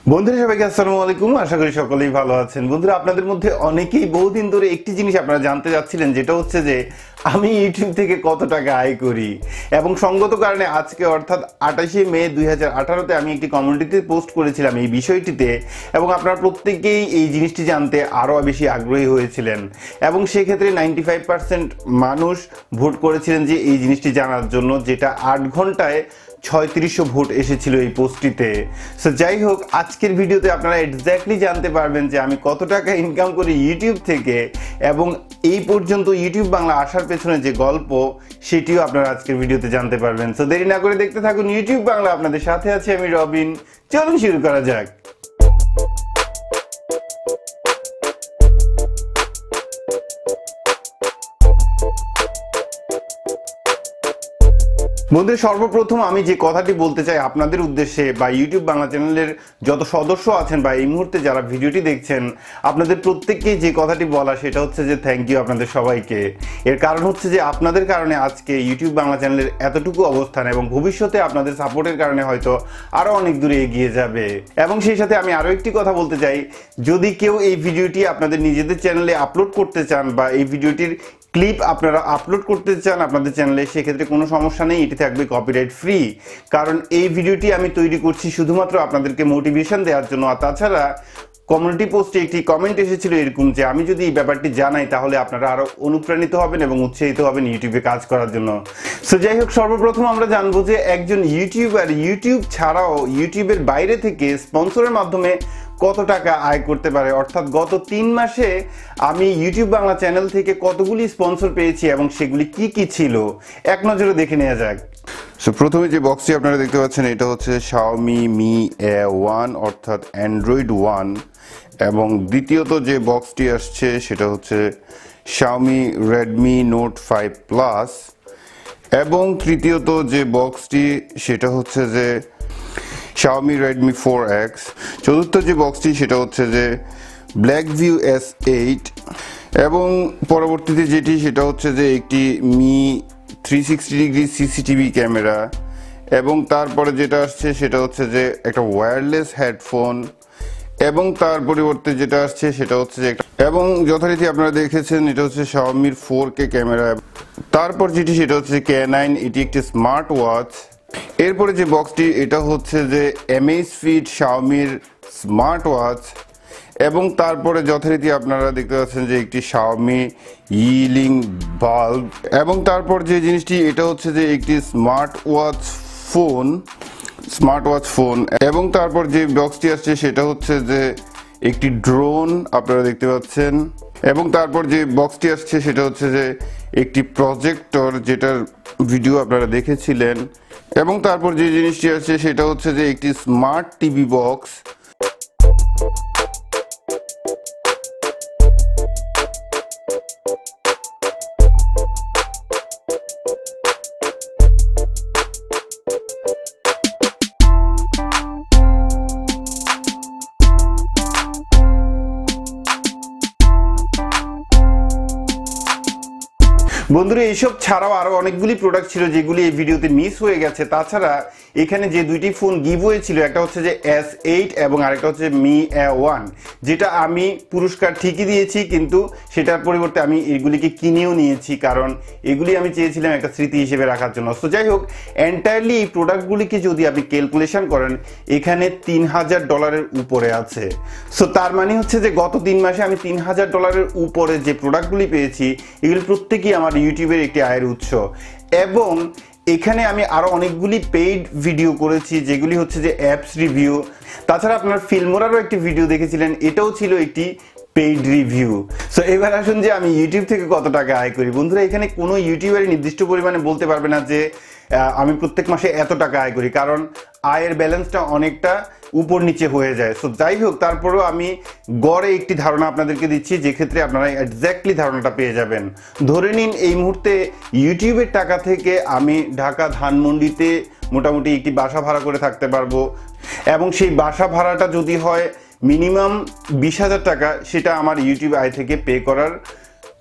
বন্ধুরা সবাইকে আসসালামু আলাইকুম। আশা করি সকলেই ভালো আছেন। বন্ধুরা, আপনাদের মধ্যে অনেকেই বহুদিন ধরে একটি জিনিস আপনারা জানতে চাচ্ছিলেন, যেটা হচ্ছে যে আমি ইউটিউব থেকে কত টাকা আয় করি। এবং সঙ্গত কারণে আজকে অর্থাৎ 28শে মে 2018-তে আমি একটি কমিউনিটিতে পোস্ট করেছিলাম এই বিষয়টিতে, এবং আপনারা প্রত্যেকেই এই জিনিসটি জানতে আরও বেশি আগ্রহী হয়েছিলেন। এবং সেক্ষেত্রে 95% মানুষ ভোট করেছিলেন যে এই জিনিসটি জানার জন্য, যেটা 8 ঘন্টায় 3600 ভোট এসেছিল এই পোস্টটিতে। সো যাই হোক, আজকের ভিডিওতে আপনারা এক্স্যাক্টলি জানতে পারবেন যে আমি কত টাকা ইনকাম করি ইউটিউব থেকে, এবং এই পর্যন্ত ইউটিউব বাংলা আসার পেছনে যে গল্প, সেটিও আপনারা আজকের ভিডিওতে জানতে পারবেন। সো দেরি না করে দেখতে থাকুন ইউটিউব বাংলা। আপনাদের সাথে আছি আমি রবিন। চলুন শুরু করা যাক। বন্ধুরা, সর্বপ্রথম আমি যে কথাটি বলতে চাই আপনাদের উদ্দেশ্যে, বা ইউটিউব বাংলা চ্যানেলের যত সদস্য আছেন বা এই মুহূর্তে যারা ভিডিওটি দেখছেন, আপনাদের প্রত্যেককে যে কথাটি বলা, সেটা হচ্ছে যে থ্যাংক ইউ আপনাদের সবাইকে। এর কারণ হচ্ছে যে আপনাদের কারণে আজকে ইউটিউব বাংলা চ্যানেলের এতটুকু অবস্থান, এবং ভবিষ্যতে আপনাদের সাপোর্টের কারণে হয়তো আরও অনেক দূরে এগিয়ে যাবে। এবং সেই সাথে আমি আরও একটি কথা বলতে চাই, যদি কেউ এই ভিডিওটি আপনাদের নিজেদের চ্যানেলে আপলোড করতে চান, বা এই ভিডিওটির ক্লিপ আপনারা আপলোড করতে চান আপনাদের চ্যানেলে, সেক্ষেত্রে কোনো সমস্যা নেই, এটি থাকবে কপিরাইট ফ্রি। কারণ এই ভিডিওটি আমি তৈরি করছি শুধুমাত্র আপনাদেরকে মোটিভেশন দেওয়ার জন্য। আর তাছাড়া কমিউনিটি পোস্টে একটি কমেন্ট এসেছিল এরকম, যে আমি যদি এই ব্যাপারটি জানাই তাহলে আপনারা আরও অনুপ্রাণিত হবেন এবং উৎসাহিত হবেন ইউটিউবে কাজ করার জন্য। সো যাই হোক, সর্বপ্রথম আমরা জানবো যে একজন ইউটিউবার ইউটিউব ছাড়াও ইউটিউবের বাইরে থেকে স্পন্সরের মাধ্যমে কত টাকা আয় করতে পারে। অর্থাৎ গত 3 মাসে আমি ইউটিউব বাংলা চ্যানেল থেকে কতগুলি স্পন্সর পেয়েছি এবং সেগুলি কি কি ছিল, এক নজরে দেখে নেওয়া যাক। সো প্রথমে যে বক্সটি আপনারা দেখতে পাচ্ছেন, এটা হচ্ছে Xiaomi Mi A1 অর্থাৎ অ্যান্ড্রয়েড 1, এবং দ্বিতীয়ত যে বক্সটি আসছে সেটা হচ্ছে Xiaomi Redmi Note 5 Plus, এবং তৃতীয়ত যে বক্সটি সেটা হচ্ছে যে Xiaomi Redmi 4X, চতুর্থ যে বক্সটি সেটা হচ্ছে যে Blackview S8, এবং পরবর্তীতে যেটি সেটা হচ্ছে যে একটি Mi 360 ডিগ্রি CCTV ক্যামেরা, এবং তারপরে যেটা আসছে সেটা হচ্ছে যে একটা ওয়্যারলেস হেডফোন, এবং তার পরিবর্তে যেটা আসছে সেটা হচ্ছে যে এবং যথারীতি আপনারা দেখেছেন এটা হচ্ছে Xiaomi 4K ক্যামেরা। তারপর যেটি সেটা হচ্ছে K9, এটি একটি স্মার্ট ওয়াচ। এরপরে যে বক্সটি এটা হচ্ছে যে Amazfit Xiaomiর স্মার্ট ওয়াচ, এবং তারপরে যথারীতি আপনারা দেখতে পাচ্ছেন যে একটি Xiaomi Yeeling বাল্ব, এবং তারপর যে জিনিসটি এটা হচ্ছে যে একটি স্মার্ট ওয়াচ ফোন, এবং তারপর যে বক্সটি আসছে সেটা হচ্ছে যে একটি ড্রোন আপনারা দেখতে পাচ্ছেন, এবং তারপর যে বক্সটি আসছে সেটা হচ্ছে যে একটি প্রজেক্টর, যেটার ভিডিও আপনারা দেখেছিলেন, এবং তারপর যে জিনিসটি আছে সেটা হচ্ছে যে একটি স্মার্ট টিভি বক্স। বন্ধুরা, এইসব ছাড়াও আরও অনেকগুলি প্রোডাক্ট ছিল যেগুলি এই ভিডিওতে মিস হয়ে গেছে। তাছাড়া এখানে যে দুইটি ফোন গিভওয়ে ছিল, একটা হচ্ছে যে S8 এবং আরেকটা হচ্ছে Mi A1, যেটা আমি পুরস্কার ঠিকই দিয়েছি, কিন্তু সেটার পরিবর্তে আমি এগুলিকে কিনেও নিয়েছি, কারণ এগুলি আমি চেয়েছিলাম একটা স্মৃতি হিসেবে রাখার জন্য। সো যাই হোক, এন্টায়ারলি এই প্রোডাক্টগুলিকে যদি আপনি ক্যালকুলেশন করেন, এখানে $3000 উপরে আছে। সো তার মানে হচ্ছে যে গত 3 মাসে আমি $3000 উপরে যে প্রোডাক্টগুলি পেয়েছি, এগুলি প্রত্যেকেই আমার ইউটিউবের একটি আয়ের উৎস। এবং এখানে আমি আরো অনেকগুলি পেইড ভিডিও করেছি, যেগুলি হচ্ছে যে অ্যাপস রিভিউ। তাছাড়া আপনার ফিল্মোরারও একটি ভিডিও দেখেছিলেন, এটাও ছিল একটি পেইড রিভিউ। সো এবার আসুন যে আমি ইউটিউব থেকে কত টাকা আয় করি। বন্ধুরা, এখানে কোনো ইউটিউবারই নির্দিষ্ট পরিমাণে বলতে পারবে না যে আমি প্রত্যেক মাসে এত টাকা আয় করি, কারণ আয়ের ব্যালেন্সটা অনেকটা উপর নিচে হয়ে যায়। সো যাই হোক, তারপরেও আমি গড়ে একটি ধারণা আপনাদেরকে দিচ্ছি, যে ক্ষেত্রে আপনারা এক্স্যাক্টলি ধারণাটা পেয়ে যাবেন। ধরে নিন এই মুহূর্তে ইউটিউবের টাকা থেকে আমি ঢাকা ধানমন্ডিতে মোটামুটি একটি বাসা ভাড়া করে থাকতে পারবো, এবং সেই বাসা ভাড়াটা যদি হয় মিনিমাম 20,000 টাকা, সেটা আমার ইউটিউব আয় থেকে পে করার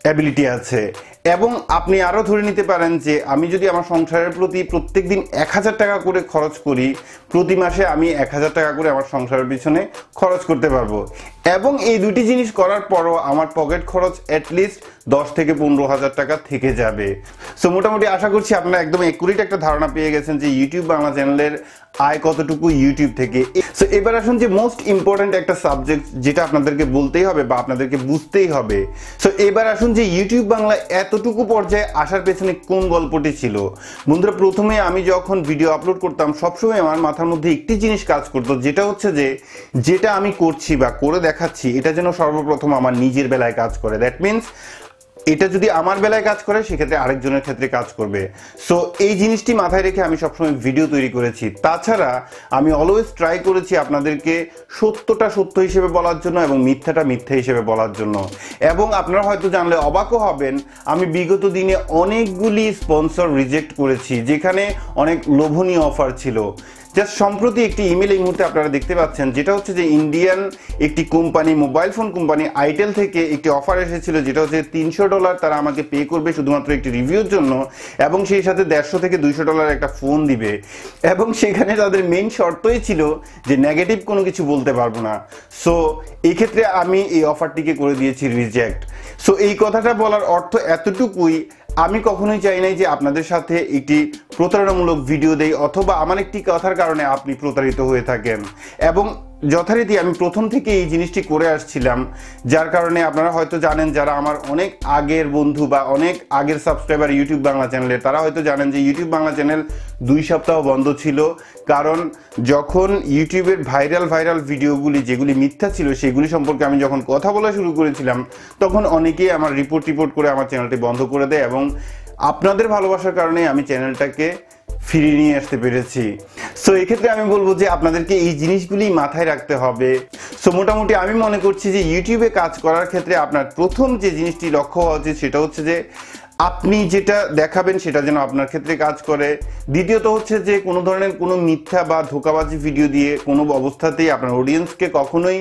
অ্যাবিলিটি আছে। এবং আপনি আরও ধরে নিতে পারেন যে আমি যদি আমার সংসারের প্রতি প্রত্যেক দিন 1000 টাকা করে খরচ করি, প্রতি মাসে আমি 1000 টাকা করে আমার সংসারের পিছনে খরচ করতে পারবো। এবং এই দুটি জিনিস করার পরও আমার পকেট খরচ অ্যাটলিস্ট 10 থেকে 15,000 টাকা থেকে যাবে। সো মোটামুটি আশা করছি আপনারা একদম একুরেট একটা ধারণা পেয়ে গেছেন যে ইউটিউব বাংলা চ্যানেলের আয় কতটুকু ইউটিউব থেকে। সো এবার আসুন যে মোস্ট ইম্পর্ট্যান্ট একটা সাবজেক্ট যেটা আপনাদেরকে বলতেই হবে বা আপনাদেরকে বুঝতেই হবে। সো এবার আসুন যে ইউটিউব বাংলা এতটুকু পর্যায়ে আসার পেছনে কোন গল্পটি ছিল। বন্ধুরা, প্রথমে আমি যখন ভিডিও আপলোড করতাম সবসময় আমার মাথার মধ্যে একটি জিনিস কাজ করতো, যেটা হচ্ছে যে যেটা আমি করছি বা করে দেখাচ্ছি এটা যেন সর্বপ্রথম আমার নিজের বেলায় কাজ করে। দ্যাট মিনস এটা যদি আমার বেলায় কাজ করে সেক্ষেত্রে আরেকজনের ক্ষেত্রে কাজ করবে। সো এই জিনিসটি মাথায় রেখে আমি সবসময় ভিডিও তৈরি করেছি। তাছাড়া আমি অলওয়েজ ট্রাই করেছি আপনাদেরকে সত্যটা সত্য হিসেবে বলার জন্য এবং মিথ্যাটা মিথ্যা হিসেবে বলার জন্য। এবং আপনারা হয়তো জানলে অবাকও হবেন, আমি বিগত দিনে অনেকগুলি স্পন্সর রিজেক্ট করেছি যেখানে অনেক লোভনীয় অফার ছিল। জাস্ট সম্প্রতি একটি ইমেল এই মুহূর্তে আপনারা দেখতে পাচ্ছেন, যেটা হচ্ছে যে ইন্ডিয়ান একটি company, mobile phone company itel থেকে একটি অফার এসেছিল, যেটা হচ্ছে $300 তারা আমাকে পে করবে শুধুমাত্র একটি রিভিউর জন্য, এবং সেই সাথে $150 থেকে $200 একটা ফোন দিবে। এবং সেখানে তাদের মেইন শর্তই ছিল যে নেগেটিভ কোনো কিছু বলতে পারবো না। সো এই ক্ষেত্রে আমি এই অফারটিকে করে দিয়েছি রিজেক্ট। সো এই কথাটা বলার অর্থ এতটুকুই, আমি কখনোই চাই নাই যে আপনাদের সাথে একটি প্রতারণামূলক ভিডিও দেই অথবা আমার একটি কথার কারণে আপনি প্রতারিত হয়ে থাকেন। এবং যথারীতি আমি প্রথম থেকে এই জিনিসটি করে আসছিলাম, যার কারণে আপনারা হয়তো জানেন, যারা আমার অনেক আগের বন্ধু বা অনেক আগের সাবস্ক্রাইবার ইউটিউব বাংলা চ্যানেলের, তারা হয়তো জানেন যে ইউটিউব বাংলা চ্যানেল 2 সপ্তাহ বন্ধ ছিল। কারণ যখন ইউটিউবের ভাইরাল ভিডিওগুলি যেগুলি মিথ্যা ছিল সেগুলি সম্পর্কে আমি যখন কথা বলা শুরু করেছিলাম, তখন অনেকেই আমার রিপোর্ট করে আমার চ্যানেলটি বন্ধ করে দেয়। এবং আপনাদের ভালোবাসার কারণে আমি চ্যানেলটাকে ফিরিয়ে নিয়ে আসতে পেরেছি। সো এক্ষেত্রে আমি বলবো যে আপনাদেরকে এই জিনিসগুলি মাথায় রাখতে হবে। সো মোটামুটি আমি মনে করছি যে ইউটিউবে কাজ করার ক্ষেত্রে আপনার প্রথম যে জিনিসটি লক্ষ্য হওয়া উচিত সেটা হচ্ছে যে আপনি যেটা দেখাবেন সেটা যেন আপনার ক্ষেত্রে কাজ করে। দ্বিতীয়ত হচ্ছে যে কোনো ধরনের কোনো মিথ্যা বা ধোঁকাবাজি ভিডিও দিয়ে কোনো অবস্থাতেই আপনার অডিয়েন্সকে কখনোই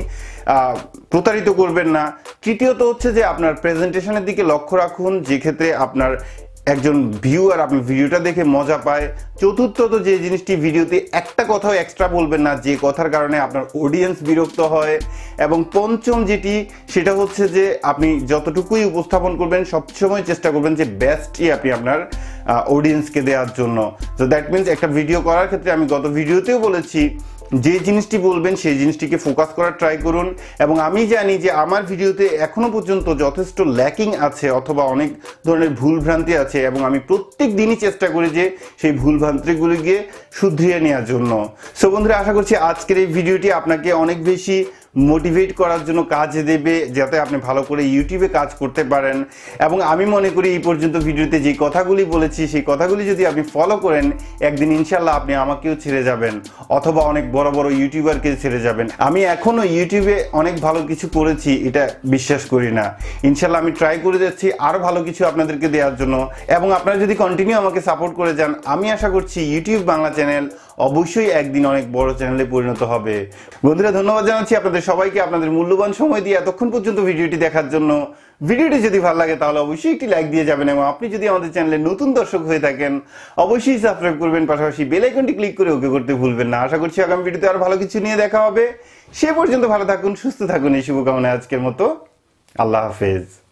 প্রতারিত করবেন না। তৃতীয়ত হচ্ছে যে আপনার প্রেজেন্টেশনের দিকে লক্ষ্য রাখুন, যে ক্ষেত্রে আপনার একজন ভিউয়ার আপনার ভিডিওটা দেখে মজা পায়। চতুর্থত যে জিনিসটি, ভিডিওতে একটা কথাও এক্সট্রা বলবেন না যে কথার কারণে আপনার অডিয়েন্স বিরক্ত হয়। এবং পঞ্চম যেটি, সেটা হচ্ছে যে আপনি যতটুকুই উপস্থাপন করবেন সবসময় চেষ্টা করবেন যে বেস্টই আপনি আপনার অডিয়েন্সকে দেওয়ার জন্য। তো দ্যাট মিনস একটা ভিডিও করার ক্ষেত্রে আমি গত ভিডিওতেও বলেছি, যে জিনিসটি বলবেন সেই জিনিসটিকে ফোকাস করার ট্রাই করুন। এবং আমি জানি যে আমার ভিডিওতে এখনো পর্যন্ত যথেষ্ট ল্যাকিং আছে অথবা অনেক ধরনের ভুলভ্রান্তি আছে, এবং আমি প্রত্যেক দিনই চেষ্টা করি যে সেই ভুলভ্রান্তিগুলিকে শুধরিয়ে নেওয়ার জন্য। সো বন্ধুরা, আশা করছি আজকের এই ভিডিওটি আপনাকে অনেক বেশি মোটিভেট করার জন্য কাজে দেবে, যাতে আপনি ভালো করে ইউটিউবে কাজ করতে পারেন। এবং আমি মনে করি এই পর্যন্ত ভিডিওতে যে কথাগুলি বলেছি সেই কথাগুলি যদি আপনি ফলো করেন, একদিন ইনশাল্লাহ আপনি আমাকেও ছেড়ে যাবেন অথবা অনেক বড় বড় ইউটিউবারকে ছেড়ে যাবেন। আমি এখনো ইউটিউবে অনেক ভালো কিছু করেছি এটা বিশ্বাস করি না। ইনশাল্লাহ আমি ট্রাই করে যাচ্ছি আরো ভালো কিছু আপনাদেরকে দেওয়ার জন্য। এবং আপনারা যদি কন্টিনিউ আমাকে সাপোর্ট করে যান, আমি আশা করছি ইউটিউব বাংলা চ্যানেল অবশ্যই একদিন অনেক বড় চ্যানেলে পরিণত হবে। বন্ধুরা, ধন্যবাদ জানাচ্ছি আপনাদের সবাইকে আপনাদের মূল্যবান সময় দিয়ে এতক্ষণ পর্যন্ত ভিডিওটি দেখার জন্য। ভিডিওটি যদি ভালো লাগে তাহলে অবশ্যই একটি লাইক দিয়ে যাবেন, এবং আপনি যদি আমাদের চ্যানেলে নতুন দর্শক হয়ে থাকেন অবশ্যই সাবস্ক্রাইব করবেন, পাশাপাশি বেল আইকনটি ক্লিক করে ওকে করতে ভুলবেন না। আশা করছি আগামী ভিডিওতে আরো ভালো কিছু নিয়ে দেখা হবে। সে পর্যন্ত ভালো থাকুন, সুস্থ থাকুন, এই শুভকামনায় আজকের মতো আল্লাহ হাফেজ।